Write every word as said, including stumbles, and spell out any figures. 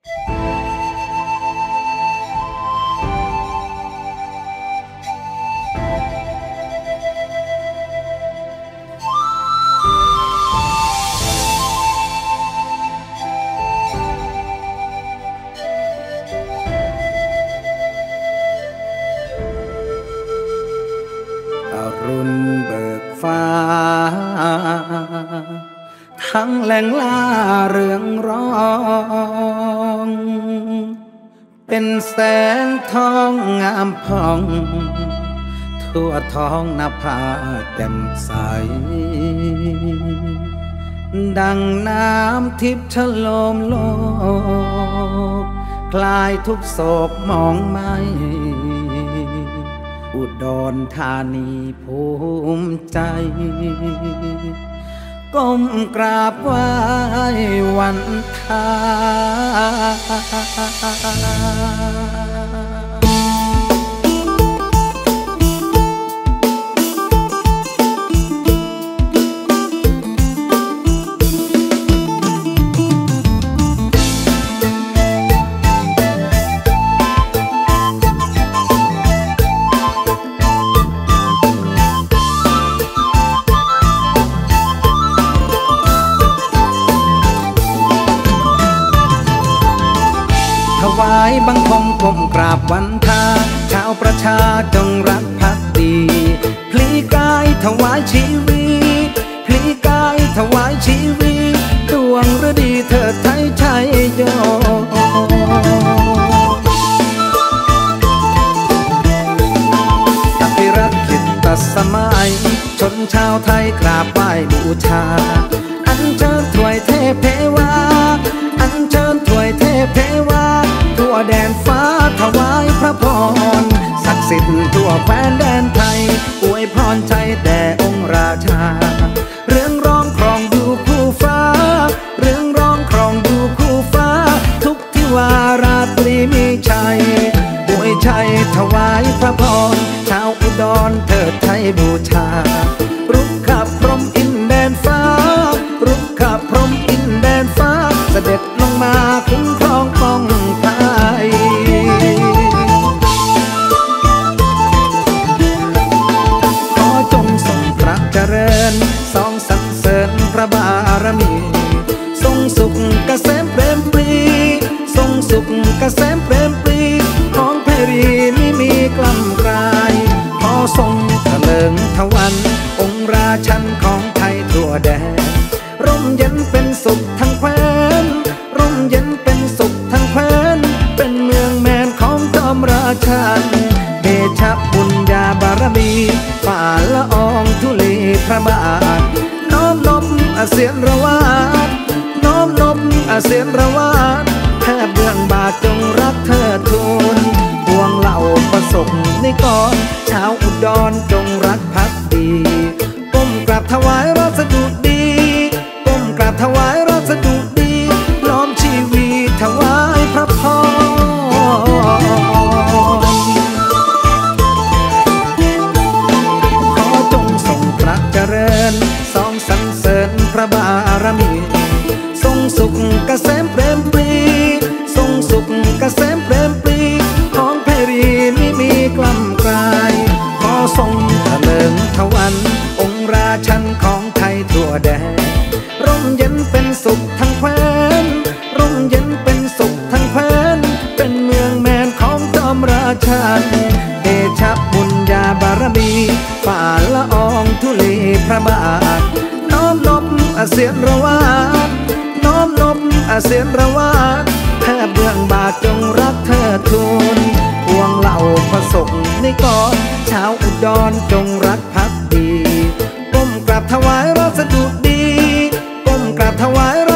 รุ่นเบิกฟ้าทั้งแหล่งล่าเรืองรองเป็นแสงทองงามผ่องทั่วท้องนภาแจ่มใสดังน้ำทิพย์ฉโลมโลกคลายทุกโศกมองไม่อุดรธานีภูมิใจก้มกราบไหว้วันทาถวายบังคมก้มกราบวันทาชาวประชาจงรักภักดีพลีกายถวายชีวิตพลีกายถวายชีวิตดวงฤดีเถิดไทยชัยโยอภิรักษ์ขิตตสมัยชนชาวไทยกราบไหว้บูชาอัญเชิญถวยเทพเทวาอัญเชิญถวยเทพเทวาทั่วแดนฟ้าถวายพระพรศักดิ์สิทธิ์ทั่วแคว้นแดนไทยอวยพรใจแด่องค์ราชาเรื่องร้องครองอยู่คู่ฟ้าเรื่องร้องครองอยู่คู่ฟ้าทุกที่วาราตรีมีชัยอวยชัยถวายพระพรชาวอุดรเถิดไทยบูชารุกขพรหมอินแดนฟ้ารุกขพรหมอินแดนฟ้าเสด็จลงมาคุ้มครองป้องภัยขอจงทรงพระเจริญทรงสรรเสริญพระบารมีทรงสุขเกษมเปรมปรีทรงสุขเกษมเปรมปรีของเพรีไม่มีกล้ำกลายขอทรงเถลิงถวันองค์ราชันของไทยทั่วแดนร่มเย็นเป็นสุขทั้งแคว้นร่มเย็นเป็นสุขทั้งแคว้นเป็นเมืองแมนของจอมราชันเดชะบุญญาบารมีฝ่าละอองธุลีพระบาทน้อมนบอาเซียนระวาดน้อมนบอาเซียนระวาดแทบเบื้องบาทจงรักเธอทูลพวงเหล่าประสบนิกรชาวอุดรจงรักภักดีก้มกราบถวายราชดุดีก้มกราบถวายราชดุดีล้อมชีวิตถวายพระพรขอจงทรงพระเจริญทรงสรรเสริญพระบารมีทรงสุขเกษมเปรมปรีทรงสุขเกษมเปรมปรีของเพรีไม่มีกล้ำกลายขอทรงเถลิงถวันองค์ราชันของไทยทั่วแดนร่มเย็นเป็นสุขทั้งแคว้นร่มเย็นเป็นสุขทั้งแคว้นเป็นเมืองแมนของจอมราชันเดชะบุญญาบารมีฝ่าละอองธุลีพระบาทน้อมนบอาเซียนระวาดน้อมนบอาเซียนระวาดแทบเบื้องบาทจงรักเธอทูลพวงเหล่าพระสงฆ์นิกรชาวอุดรจงรักภักดีก้มกราบถวายราชดุดีก้มกราบถวาย